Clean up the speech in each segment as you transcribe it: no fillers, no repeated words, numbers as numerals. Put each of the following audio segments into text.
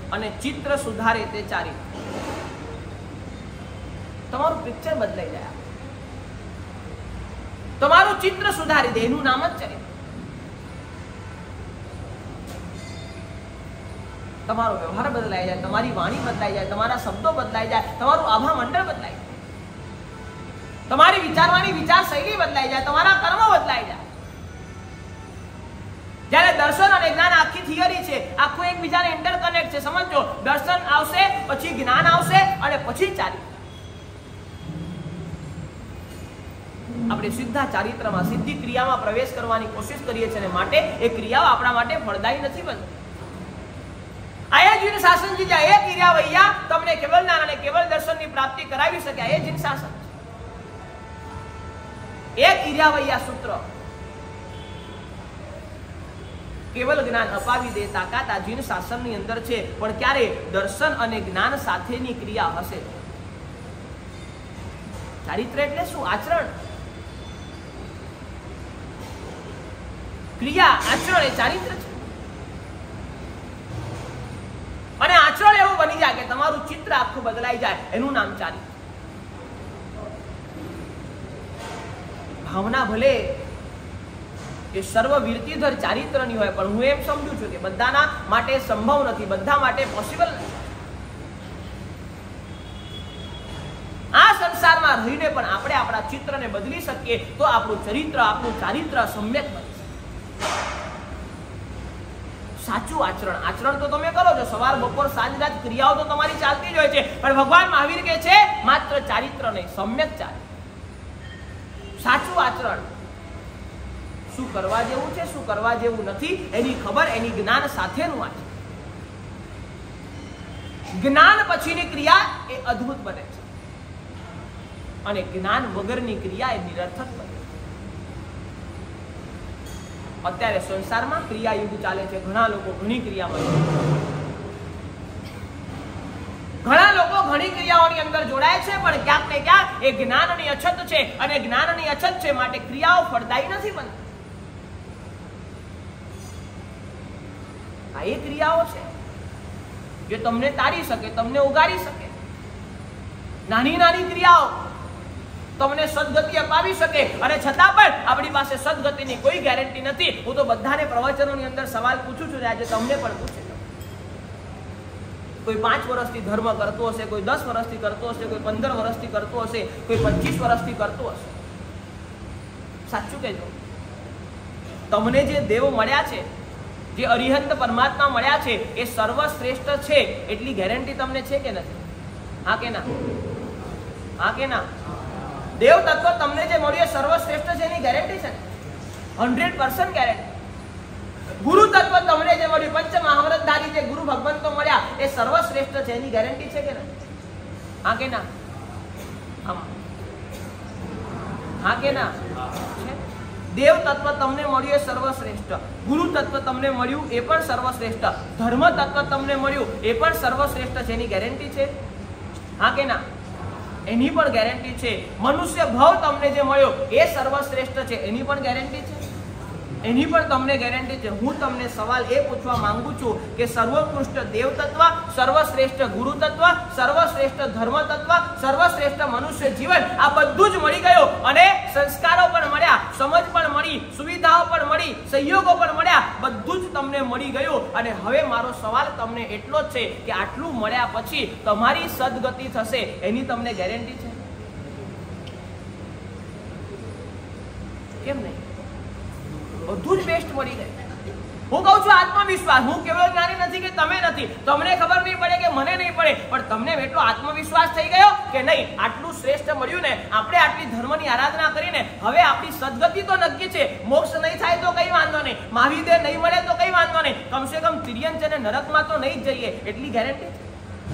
અને ચિત્ર સુધારે તે ચારિત્ર. તમારું પિક્ચર બદલાઈ જાય, તમારું ચિત્ર સુધારી દે, એનું નામ જ ચરિત્ર. તમારો વ્યવહાર બદલાઈ જાય, તમારી વાણી બદલાઈ જાય, તમારા શબ્દો બદલાઈ જાય, તમારું આભા મંડળ બદલાઈ જાય, તમારી વિચારવાની વિચાર શૈલી બદલાઈ જાય, તમારા કર્મ બદલાઈ જાય. જ્યારે દર્શન અને જ્ઞાન આખી થિયરી છે, આખું એકબીજાને ઇન્ટરકનેક્ટ છે. સમજો, દર્શન આવશે, પછી જ્ઞાન આવશે અને પછી ચારિત્ર. આપણે સીધા ચારિત્રમાં, સીધી ક્રિયામાં પ્રવેશ કરવાની કોશિશ કરીએ છીએ, માટે એ ક્રિયાઓ આપણા માટે ફળદાયી નથી બનતી. આયા જીન શાસનજી જ્યાં એ ક્રિયા વૈયા તમને કેવલ જ્ઞાન અને કેવલ દર્શનની પ્રાપ્તિ કરાવી શક્યા, એ જીન શાસન. એ ક્રિયા વૈયા સૂત્ર કેવલ જ્ઞાન અપાવી દે તાકાત આ જીન શાસનની અંદર છે. પણ ક્યારે દર્શન અને જ્ઞાન સાથેની ક્રિયા હશે. ચારિત્ર એટલે શું? આચરણ. ક્રિયા, આચરણ એ ચારિત્ર છે. અને આચરણ એવું બની જાય કે તમારું ચિત્ર આખું બદલાઈ જાય, એનું નામ ચારિત્ર. ભાવના ભલે એ સર્વ વીરતીધર ચારિત્રની હોય, પણ હું એમ સમજુ છું કે બધાના માટે સંભવ નથી, બધા માટે પોસિબલ નથી. આ સંસારમાં રહીને પણ આપણે આપણા ચિત્રને બદલી શકીએ તો આપણું ચરિત્ર, આપણું ચારિત્ર સમ્યક બને. સાચું આચરણ. આચરણ તો તમે કરો છો, સવાર બપોર સાંજ રાત ક્રિયાઓ તો તમારી ચાલતી જ હોય છે, પણ ભગવાન મહાવીર કહે છે માત્ર ચારિત્ર નહીં, સમ્યક ચારિત્ર, સાચું આચરણ. શું કરવા જેવું છે, શું કરવા જેવું નથી, એની ખબર, એની જ્ઞાન સાથેનું આચરણ. જ્ઞાન પછીની ક્રિયા એ અદ્ભુત બને છે, અને જ્ઞાન વગરની ક્રિયા એ નિરર્થક બને. અત્યારે સંસારમાં ક્રિયા યુગ ચાલે છે. ઘણા લોકો ઘણી ક્રિયામાં, ઘણા લોકો ઘણી ક્રિયાઓની અંદર જોડાય છે, પણ ક્યાંક ને ક્યાંક એ જ્ઞાનની અછત છે, અને જ્ઞાનની અછત છે માટે ક્રિયાઓ ફળદાયી નથી બનતી. આ એ ક્રિયાઓ છે જે તમને તારી શકે, તમને ઉગાડી શકે. નાની નાની ક્રિયાઓ તમને સદગતિ અપાવી શકે, અને છતાં પણ આપણી પાસે સદગતિની કોઈ ગેરંટી નથી. હું તો બધાને પ્રવચનોની અંદર સવાલ પૂછું છું, આજે તમને પણ પૂછે. કોઈ 5 વર્ષથી ધર્મ કરતો હશે, કોઈ 10 વર્ષથી કરતો હશે, કોઈ 15 વર્ષથી કરતો હશે, કોઈ 25 વર્ષથી કરતો હશે. સાચું કહેજો, તમને જે દેવ મળ્યા છે, જે અરિહંત પરમાત્મા મળ્યા છે, એ સર્વશ્રેષ્ઠ છે એટલી ગેરંટી તમને છે કે નથી? હા કે ના? હા કે ના? દેવ તત્વ તમને જે મળ્યું એ સર્વશ્રેષ્ઠ છે એની ગેરંટી છે, 100% ગેરંટી. ગુરુ તત્વ તમને જે મળ્યું, પંચ મહાવ્રતધારી જે ગુરુ ભગવંતો મળ્યા એ સર્વશ્રેષ્ઠ છે એની ગેરંટી છે કે ના? હા કે ના? હા કે ના? દેવ તત્વ તમને મળ્યું એ સર્વશ્રેષ્ઠ, ગુરુ તત્વ તમને મળ્યું એ પણ સર્વશ્રેષ્ઠ, ધર્મ તત્વ તમને મળ્યું એ પણ સર્વશ્રેષ્ઠ છે એની ગેરંટી છે? હા કે ના? એની પણ ગેરંટી છે. મનુષ્ય ભાવ તમને જે મળ્યો એ સર્વશ્રેષ્ઠ છે, એની પણ ગેરંટી છે, એની પણ તમને ગેરંટી છે. હું તમને સવાલ એ પૂછવા માંગુ છું કે સર્વોત્કૃષ્ટ દેવ તત્વ, સર્વશ્રેષ્ઠ ગુરુ તત્વ, સર્વશ્રેષ્ઠ ધર્મ તત્વ, સર્વશ્રેષ્ઠ મનુષ્ય જીવન, આ બધું જ મળી ગયું, અને સંસ્કારો પણ મળ્યા, સમજ પણ મળી, સુવિધાઓ પણ મળી, સહયોગો પણ મળ્યા, બધું જ તમને મળી ગયું. અને હવે મારો સવાલ તમને એટલો જ છે કે આટલું મળ્યા પછી તમારી સદગતિ થશે એની તમને ગેરંટી છે? કેમ નહીં? બધું જ બેસ્ટ મળી ગયું. હું કહું છું આત્મવિશ્વાસ. હું કેવળ જ્ઞાની નથી કે તમે નથી, તમને ખબર નહીં પડે કે મને નહીં પડે, પણ તમને એટલો આત્મવિશ્વાસ થઈ ગયો કે નહીં, આટલું શ્રેષ્ઠ મળ્યું ને, આપણે આટલી ધર્મની આરાધના કરીને હવે આપણી સદગતિ તો નક્કી છે. મોક્ષ નહીં થાય તો કઈ વાંધો નહીં, મહાવીર નહીં મળે તો કઈ વાંધો નહીં, કમસે કમ તિર્યંચ અને નરકમાં તો નહીં જ જઈએ એટલી ગેરંટી છે.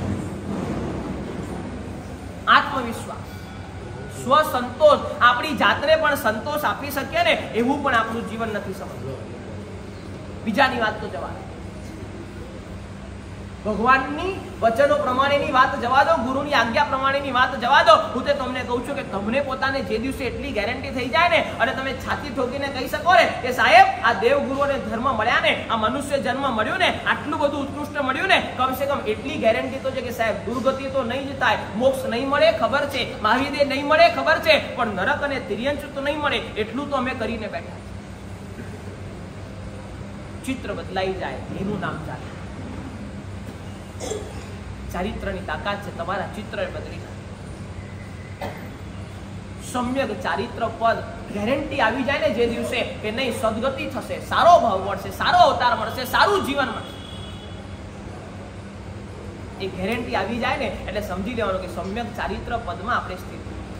આત્મવિશ્વાસ, સ્વસંતોષ, આપણી જાતને પણ સંતોષ આપી શકીએ ને એવું પણ આપણું જીવન નથી સમજવું. બીજાની વાત તો જવા. ભગવાનની વચનો પ્રમાણેની વાત જવા દો, ગુરુની આજ્ઞા પ્રમાણેની વાત જવા દો. હું તે તમને કહું છું કે તમને પોતાને જે દિવસે એટલી ગેરંટી થઈ જાય ને અને તમે છાતી ઠોકીને કહી શકો ને કે સાહેબ આ દેવ ગુરુ અને ધર્મ મળ્યા ને, આ મનુષ્ય જન્મ મળ્યો ને, આટલું બધું ઉત્કૃષ્ટ મળ્યું ને, કમસે કમ એટલી ગેરંટી તો છે કે સાહેબ દુર્ગતિ તો નહીં જ થાય, મોક્ષ નહીં મળે ખબર છે, મહાવીર નહીં મળે ખબર છે, પણ નરક અને તિર્યંચ તો નહીં મળે, એટલું તો અમે કરીને બેઠા. ચિત્ર બદલાઈ જાય એનું નામ ચાલે. ચારિત્રની તાકાત છે તમારા ચિત્ર બદલી નાખે. સમ્યક ચારિત્ર પદ ગેરંટી આવી જાય ને જે દિવસે કે નહીં સદગતિ થશે, સારો ભાવ મળશે, સારો અવતાર મળશે, સારું જીવન મળશે, એ ગેરંટી આવી જાય ને એટલે સમજી લેવાનું કે સમ્યક ચારિત્ર પદમાં આપણે સ્થિત.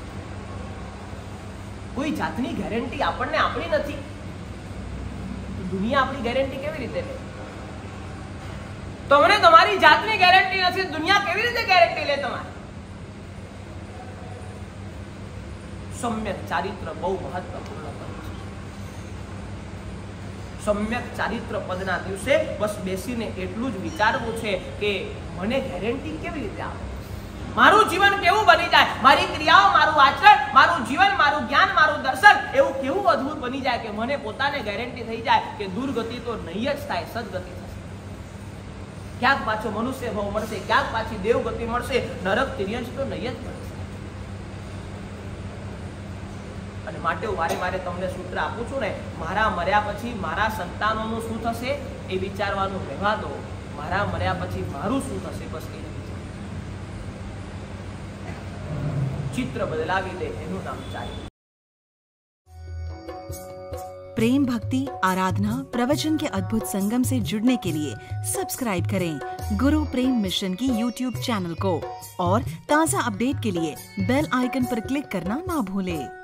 કોઈ જાતની ગેરંટી આપણને આપણી નથી, દુનિયા આપણી ગેરંટી કેવી રીતે લે? તમને તમારી જાતની ગેરંટી નથી, દુનિયા કેવી રીતે ગેરંટી લે તમારી? સમ્યક ચારિત્ર બહુ મહત્વપૂર્ણ પદ છે. સમ્યક ચારિત્ર પદના દિવસે બસ બેસીને એટલું જ વિચારવું છે કે મને ગેરંટી કેવી રીતે આવે, મારું જીવન કેવું બની જાય, મારી ક્રિયાઓ, મારું આચરણ, મારું જીવન, મારું જ્ઞાન, મારું દર્શન એવું કેવું અદ્ભુત બની જાય કે મને પોતાને ગેરંટી થઈ જાય કે દુર્ગતિ તો નહીં જ થાય, સદગતિ થશે. ક્યાંક પાછો મનુષ્ય ભાવ મળશે, ક્યાંક પાછી દેવગતિ મળશે, નરક તિર્યંચ તો નહીં જ મળશે. અને માટે હું વારે વારે તમને સૂત્ર આપું છું ને, મારા મર્યા પછી મારા સંતાનોનું શું થશે એ વિચારવાનું રહેવા દો, મારા મર્યા પછી મારું શું થશે બસ એ ચિત્ર બદલાવી દે એનું નામ ચાલે. प्रेम भक्ति आराधना प्रवचन के अद्भुत संगम से जुड़ने के लिए सब्सक्राइब करें गुरु प्रेम मिशन की YouTube चैनल को और ताज़ा अपडेट के लिए बेल आइकन पर क्लिक करना ना भूलें.